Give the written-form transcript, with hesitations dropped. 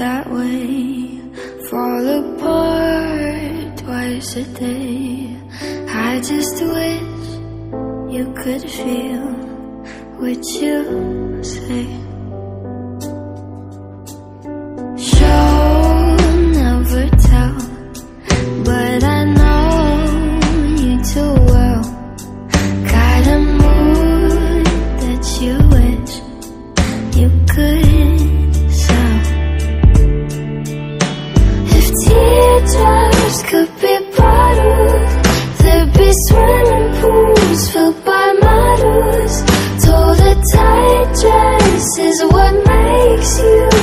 that way, fall apart twice a day. I just wish you could feel what you say. Show, never tell, but I know you too well. Got a mood that you wish you could sell. If teardrops could be bottled, there'd be swimming pools filled by models. Told a tight dress is what makes you